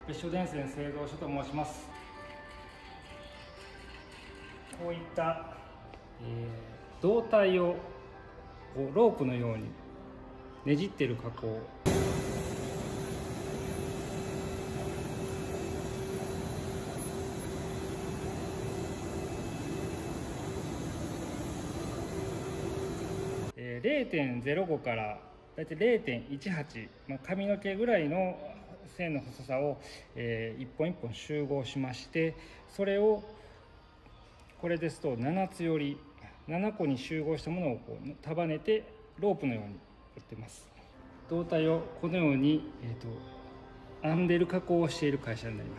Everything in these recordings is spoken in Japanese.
別所電線製造所と申します。こういった、胴体をこうロープのようにねじっている加工、0.05 からだいたい 0.18、髪の毛ぐらいの線の細さを、一本一本集合しまして、それをこれですと7つより7個に集合したものをこう束ねてロープのようにやってます。胴体をこのように、編んでる加工をしている会社になります。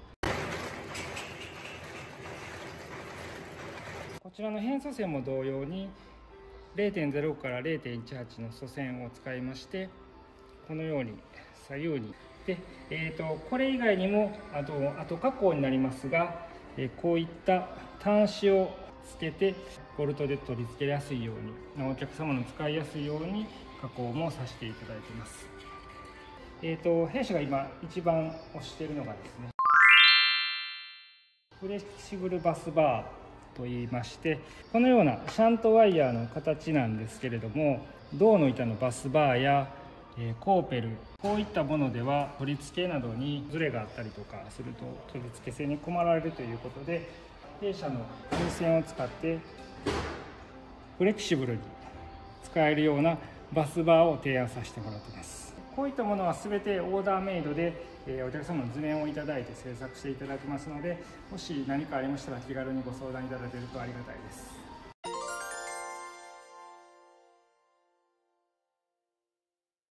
こちらの変素線も同様に 0.0 から 0.18 の素線を使いまして、このように左右にで、これ以外にも後加工になりますが、こういった端子をつけてボルトで取り付けやすいように、お客様の使いやすいように加工もさせていただいています。弊社が今一番推しているのがですね、フレキシブルバスバーといいまして、このようなシャントワイヤーの形なんですけれども、銅の板のバスバーやコーペル、こういったものでは取り付けなどにズレがあったりとかすると取り付け性に困られるということで、弊社の風船を使ってフレキシブルに使えるようなバスバーを提案させてもらっています。こういったものは全てオーダーメイドで、お客様の図面をいただいて制作していただきますので、もし何かありましたら気軽にご相談いただけるとありがたいです。